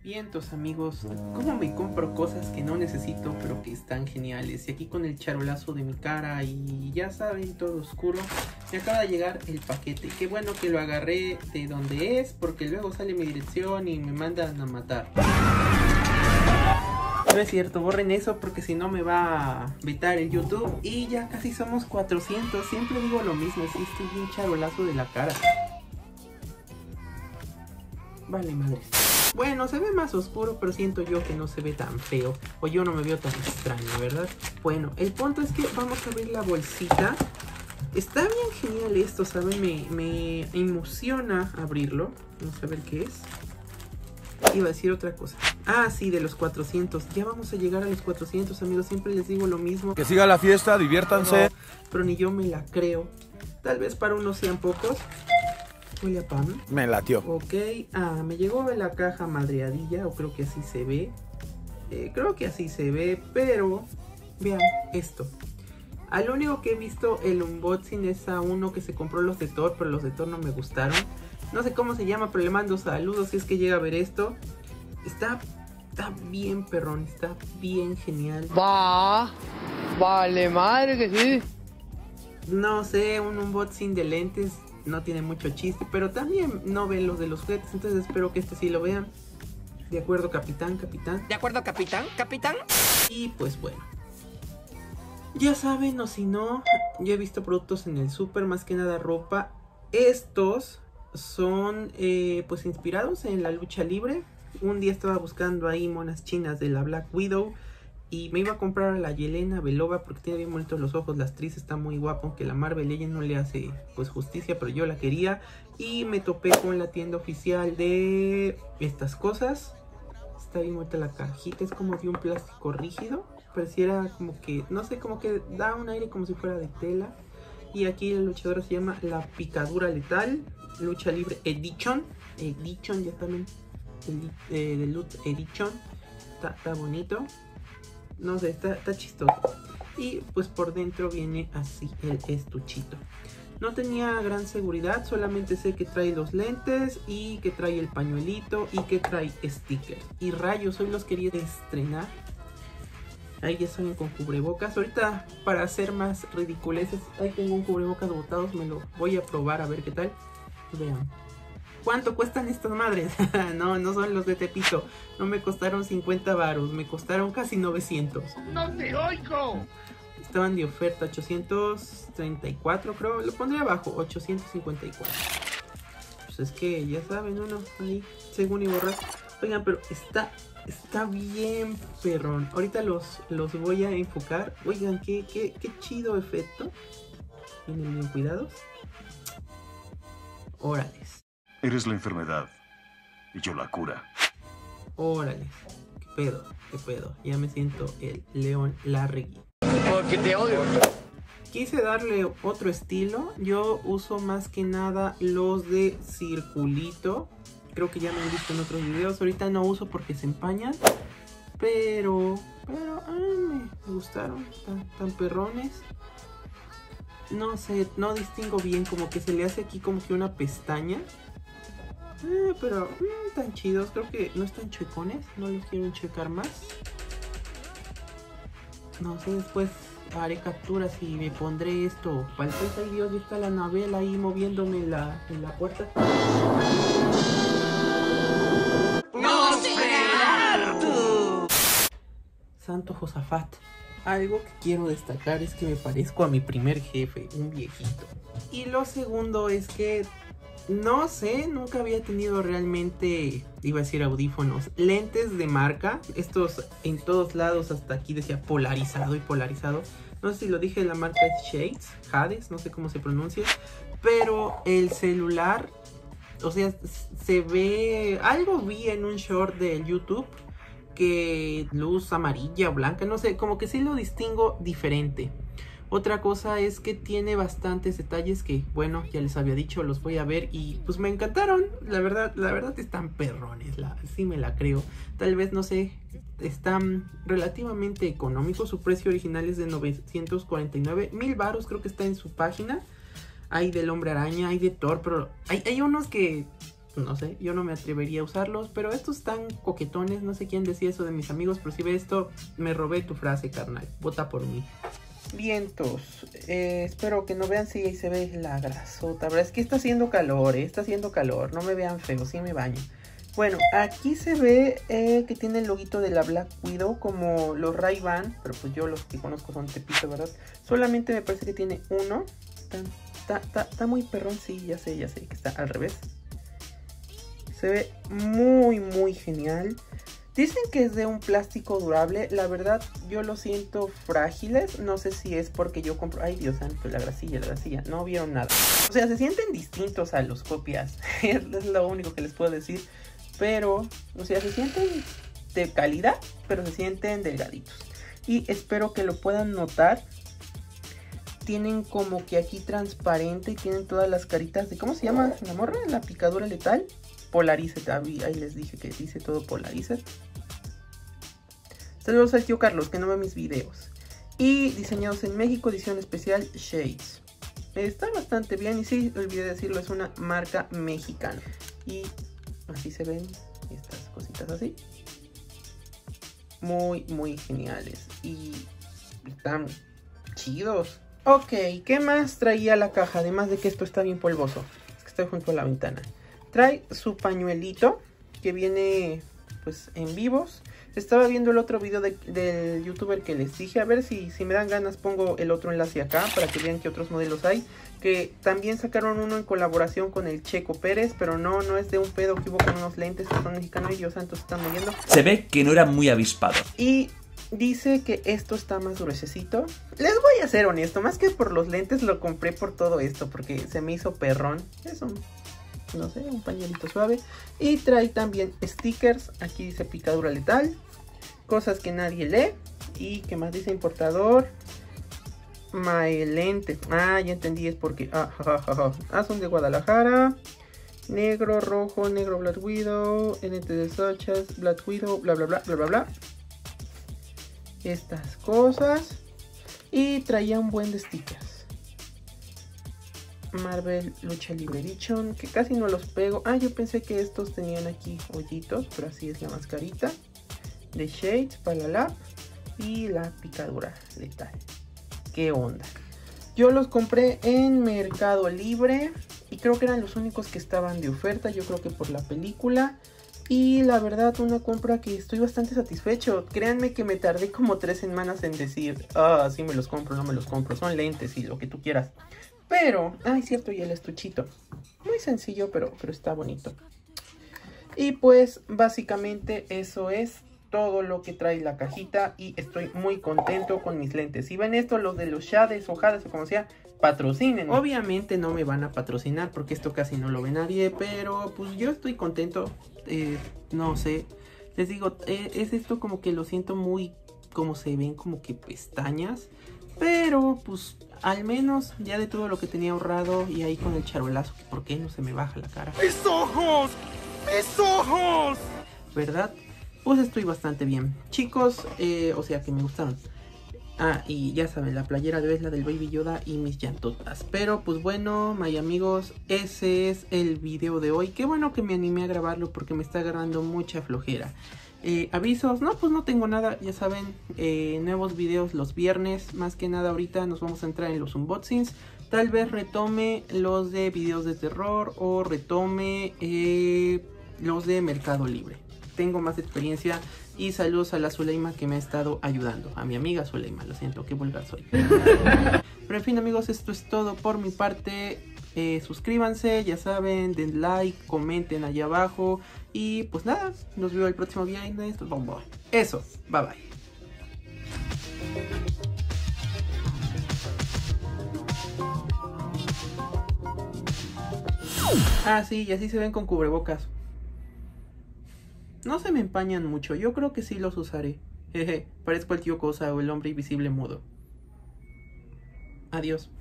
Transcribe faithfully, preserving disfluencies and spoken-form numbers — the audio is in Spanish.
Vientos, amigos, cómo me compro cosas que no necesito pero que están geniales. Y aquí con el charolazo de mi cara y ya saben, todo oscuro, me acaba de llegar el paquete. Qué bueno que lo agarré de donde es, porque luego sale mi dirección y me mandan a matar. No es cierto, borren eso porque si no me va a vetar el YouTube. Y ya casi somos cuatrocientos, siempre digo lo mismo, sí, estoy bien charolazo de la cara. Vale, madres. Bueno, se ve más oscuro, pero siento yo que no se ve tan feo. O yo no me veo tan extraño, ¿verdad? Bueno, el punto es que vamos a abrir la bolsita. Está bien genial esto, ¿saben? Me, me emociona abrirlo. Vamos a ver qué es. Iba a decir otra cosa. Ah, sí, de los cuatrocientos. Ya vamos a llegar a los cuatrocientos, amigos. Siempre les digo lo mismo. Que siga la fiesta, diviértanse. No, pero ni yo me la creo. Tal vez para unos sean pocos. Huele a pan. Me latió. Ok, ah, me llegó la caja madreadilla, o creo que así se ve. Eh, creo que así se ve, pero vean esto. Al único que he visto el unboxing es a uno que se compró los de Thor, pero los de Thor no me gustaron. No sé cómo se llama, pero le mando saludos si es que llega a ver esto. Está, está bien perrón, está bien genial. Va, vale madre que sí. No sé, un unboxing de lentes no tiene mucho chiste, pero también no ven los de los juguetes, entonces espero que este sí lo vean. De acuerdo, capitán, capitán. ¿De acuerdo, capitán? ¿Capitán? Y pues bueno, ya saben, o si no, yo he visto productos en el súper, más que nada ropa. Estos son eh, pues inspirados en la lucha libre. Un día estaba buscando ahí monas chinas de la Black Widow y me iba a comprar a la Yelena Belova porque tiene bien bonitos los ojos. La actriz está muy guapa, aunque la Marvel Legend no le hace pues justicia, pero yo la quería. Y me topé con la tienda oficial de estas cosas. Está bien bonita la cajita, es como de un plástico rígido. Pareciera como que, no sé, como que da un aire como si fuera de tela. Y aquí la luchadora se llama La Picadura Letal, Lucha Libre Edition. Edition, ya saben, el, eh, de Lucha Edition. Está, está bonito. No sé, está, está chistoso. Y pues por dentro viene así el estuchito. No tenía gran seguridad, solamente sé que trae los lentes y que trae el pañuelito y que trae stickers. Y rayos, hoy los quería estrenar. Ahí ya salen con cubrebocas. Ahorita, para hacer más ridiculeces, ahí tengo un cubrebocas botados, me lo voy a probar a ver qué tal. Vean. ¿Cuánto cuestan estas madres? No, no son los de Tepito. No me costaron cincuenta varos, me costaron casi novecientos. ¡No te oigo! Estaban de oferta, ochocientos treinta y cuatro creo. Lo pondré abajo, ochocientos cincuenta y cuatro. Pues es que ya saben, uno ahí, según y borrar. Oigan, pero está, está bien perrón. Ahorita los, los voy a enfocar. Oigan, qué, qué, qué chido efecto. Vienen bien cuidados. Órales. Eres la enfermedad y yo la cura. Órale, qué pedo, qué pedo. Ya me siento el León Larregui. Porque te odio. Quise darle otro estilo. Yo uso más que nada los de circulito. Creo que ya me han visto en otros videos. Ahorita no uso porque se empañan. Pero, pero, ay, me gustaron. Tan, tan perrones. No sé, no distingo bien. Como que se le hace aquí como que una pestaña. Eh, pero mmm, tan chidos, creo que no están chuecones, no los quiero checar más. No sé, después haré capturas y me pondré esto. Para el ay Dios, está la Anabel ahí moviéndome en la, en la puerta. ¡No! Santo Josafat. Algo que quiero destacar es que me parezco a mi primer jefe, un viejito. Y lo segundo es que no sé, nunca había tenido realmente, iba a decir audífonos, lentes de marca. Estos en todos lados, hasta aquí decía polarizado y polarizado. No sé si lo dije, la marca es Shades, Hades, no sé cómo se pronuncia. Pero el celular, o sea, se ve, algo vi en un short de YouTube, que luz amarilla o blanca, no sé, como que sí lo distingo diferente. Otra cosa es que tiene bastantes detalles que, bueno, ya les había dicho, los voy a ver y pues me encantaron. La verdad, la verdad están perrones, la, sí me la creo. Tal vez, no sé, están relativamente económicos. Su precio original es de novecientos cuarenta y nueve, mil varos creo que está en su página. Hay del Hombre Araña, hay de Thor, pero hay, hay unos que no sé, yo no me atrevería a usarlos, pero estos están coquetones. No sé quién decía eso de mis amigos, pero si ve esto, me robé tu frase, carnal. Vota por mí. Vientos, eh, espero que no vean si ahí se ve la grasota. Pero es que está haciendo calor, eh, está haciendo calor. No me vean feo, sí me baño. Bueno, aquí se ve eh, que tiene el loguito de la Black Widow, como los Ray-Ban, pero pues yo los que conozco son Tepito, ¿verdad? Solamente me parece que tiene uno. Está, está, está, está muy perrón, sí, ya sé, ya sé que está al revés. Se ve muy, muy genial. Dicen que es de un plástico durable. La verdad, yo lo siento frágiles. No sé si es porque yo compro... Ay, Dios santo, la grasilla, la grasilla. No vieron nada. O sea, se sienten distintos a los copias. Es lo único que les puedo decir. Pero, o sea, se sienten de calidad, pero se sienten delgaditos. Y espero que lo puedan notar. Tienen como que aquí transparente y tienen todas las caritas de... ¿Cómo se llama la morra? La picadura letal. Polarized, ahí les dije que dice todo Polarized. Saludos al tío Carlos, que no ve mis videos. Y diseñados en México, edición especial Shades. Está bastante bien y sí, olvidé decirlo, es una marca mexicana. Y así se ven estas cositas así. Muy, muy geniales. Y están chidos. Ok, ¿qué más traía la caja? Además de que esto está bien polvoso. Es que estoy junto a la ventana. Trae su pañuelito que viene pues en vivos. Estaba viendo el otro video de, del youtuber que les dije. A ver si, si me dan ganas pongo el otro enlace acá para que vean qué otros modelos hay. Que también sacaron uno en colaboración con el Checo Pérez. Pero no, no es de un pedo que hubo con unos lentes que son mexicanos y Dios santo se están muriendo. Se ve que no era muy avispado. Y dice que esto está más gruesecito. Les voy a ser honesto, más que por los lentes lo compré por todo esto. Porque se me hizo perrón. Es un... no sé, un pañuelito suave. Y trae también stickers. Aquí dice picadura letal. Cosas que nadie lee. Y que más dice importador. Maelente. Ah, ya entendí, es porque ah, ja, ja, ja. Ah, son de Guadalajara. Negro, rojo, negro, Black Widow. N T de Sochas, Black Widow, bla bla bla bla bla bla. Estas cosas. Y traía un buen de stickers. Marvel Lucha Libre Edition, que casi no los pego. Ah, yo pensé que estos tenían aquí hoyitos, pero así es la mascarita de Shades para la lab y la picadura letal. ¿Qué onda? Yo los compré en Mercado Libre y creo que eran los únicos que estaban de oferta. Yo creo que por la película. Y la verdad, una compra que estoy bastante satisfecho. Créanme que me tardé como tres semanas en decir, ah, sí me los compro, no me los compro. Son lentes y lo que tú quieras. Pero, ay, cierto, y el estuchito. Muy sencillo, pero, pero está bonito. Y pues, básicamente eso es todo lo que trae la cajita. Y estoy muy contento con mis lentes. Si ven esto, los de los Shades o Jades o como sea, patrocinen. Obviamente no me van a patrocinar porque esto casi no lo ve nadie. Pero, pues yo estoy contento. Eh, no sé. Les digo, eh, es esto como que lo siento muy... como se ven como que pestañas. Pero, pues, al menos ya de todo lo que tenía ahorrado y ahí con el charolazo, que por qué no se me baja la cara. ¡Mis ojos! ¡Mis ojos! ¿Verdad? Pues estoy bastante bien. Chicos, eh, o sea que me gustaron. Ah, y ya saben, la playera de vez la del Baby Yoda y mis llantotas. Pero, pues bueno, my amigos, ese es el video de hoy. Qué bueno que me animé a grabarlo porque me está agarrando mucha flojera. Eh, avisos, no, pues no tengo nada, ya saben, eh, nuevos videos los viernes, más que nada ahorita nos vamos a entrar en los unboxings, tal vez retome los de videos de terror o retome eh, los de Mercado Libre, tengo más experiencia y saludos a la Zuleima que me ha estado ayudando, a mi amiga Zuleima, lo siento, qué vulgar soy. Pero en fin amigos, esto es todo por mi parte. Eh, suscríbanse, ya saben, den like, comenten allá abajo. Y pues nada, nos veo el próximo viernes. Eso, bye bye. Ah, sí, y así se ven con cubrebocas. No se me empañan mucho, yo creo que sí los usaré. Jeje, parezco el tío Cosa o el hombre invisible mudo. Adiós.